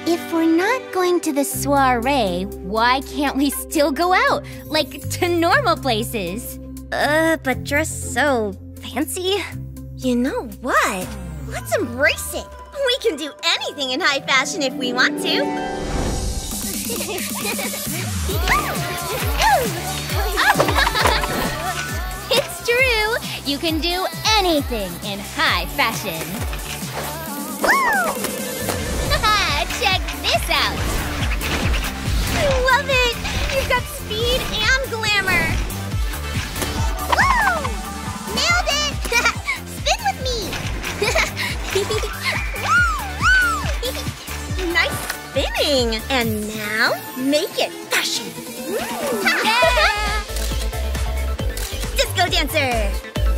If we're not going to the soiree, why can't we still go out? Like to normal places? But dressed so fancy? You know what? Let's embrace it. We can do anything in high fashion if we want to. It's true! You can do anything in high fashion. Check this out! I love it! You've got speed and glamour! Woo! Nailed it! Spin with me! Nice spinning! And now, make it fashion! Disco dancer!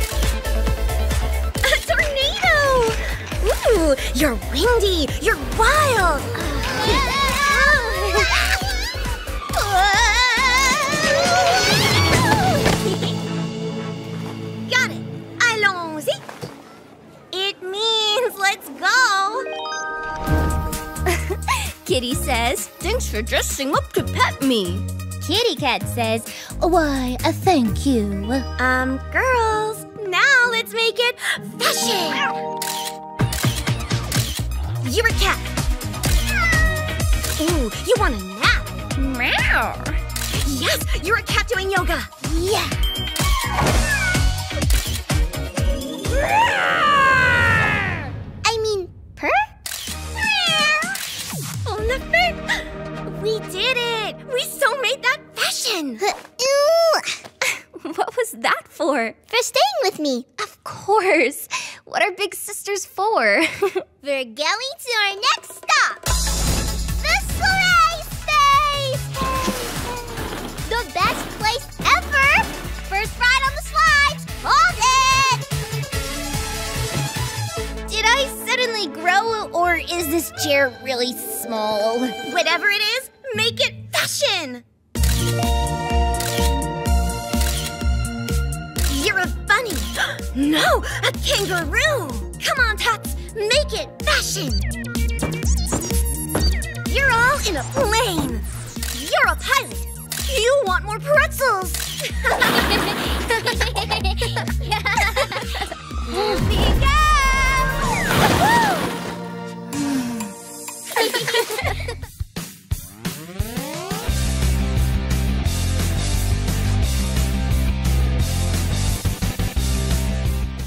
A tornado! Ooh, you're windy! You're wild! Got it! Allons-y! It means let's go! Kitty says, Thanks for dressing up to pet me. Kitty Cat says, why, thank you. Girls, now let's make it fashion! You're a cat. Ooh, you want a nap? Meow. Yes, you're a cat doing yoga. Yeah. I mean, purr? On the fit. We did it. We so made that fashion. What was that for? For staying with me. Of course. What are big sisters for? We're going to our next stop. The sleigh space. The best place ever. First ride on the slides. Hold it. Did I suddenly grow, or is this chair really small? Whatever it is, make it fashion. You're a bunny. No, a kangaroo. Come on, Tots, make it fashion. You're all in a plane. You're a pilot. You want more pretzels.